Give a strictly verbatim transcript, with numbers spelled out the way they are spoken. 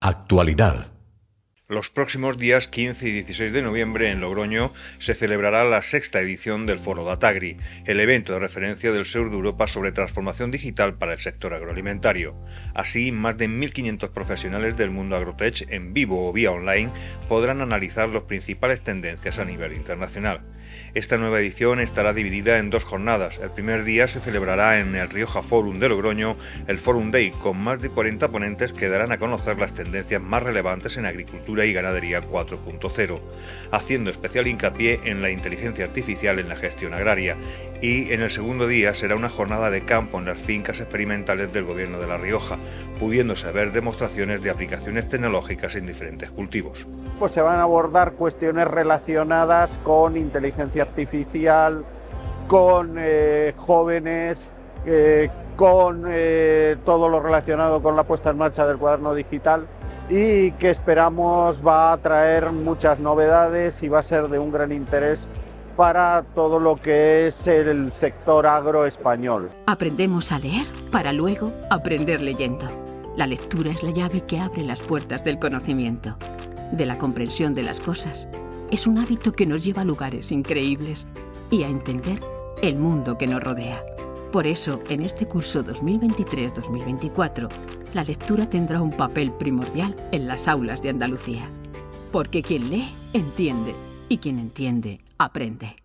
Actualidad. Los próximos días quince y dieciséis de noviembre en Logroño se celebrará la sexta edición del Foro Datagri, el evento de referencia del sur de Europa sobre transformación digital para el sector agroalimentario. Así, más de mil quinientos profesionales del mundo agrotech en vivo o vía online podrán analizar las principales tendencias a nivel internacional. Esta nueva edición estará dividida en dos jornadas. El primer día se celebrará en el Rioja Forum de Logroño el Forum Day, con más de cuarenta ponentes que darán a conocer las tendencias más relevantes en agricultura y ganadería cuatro punto cero, haciendo especial hincapié en la inteligencia artificial en la gestión agraria. Y en el segundo día será una jornada de campo en las fincas experimentales del Gobierno de La Rioja, pudiéndose ver demostraciones de aplicaciones tecnológicas en diferentes cultivos. Pues se van a abordar cuestiones relacionadas con inteligencia artificial, con eh, jóvenes, eh, con eh, todo lo relacionado con la puesta en marcha del cuaderno digital, y que esperamos va a traer muchas novedades y va a ser de un gran interés para todo lo que es el sector agro español. Aprendemos a leer para luego aprender leyendo. La lectura es la llave que abre las puertas del conocimiento, de la comprensión de las cosas. Es un hábito que nos lleva a lugares increíbles y a entender el mundo que nos rodea. Por eso, en este curso dos mil veintitrés dos mil veinticuatro, la lectura tendrá un papel primordial en las aulas de Andalucía. Porque quien lee, entiende, y quien entiende, aprende.